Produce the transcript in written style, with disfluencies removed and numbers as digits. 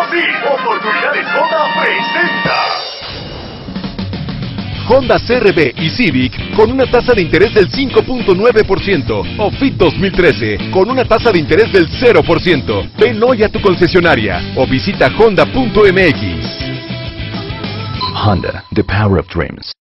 sí, Oportunidades Honda presenta Honda CR-V y Civic con una tasa de interés del 5.9% o Fit 2013 con una tasa de interés del 0%. Ven hoy a tu concesionaria o visita honda.mx. Honda, the power of dreams.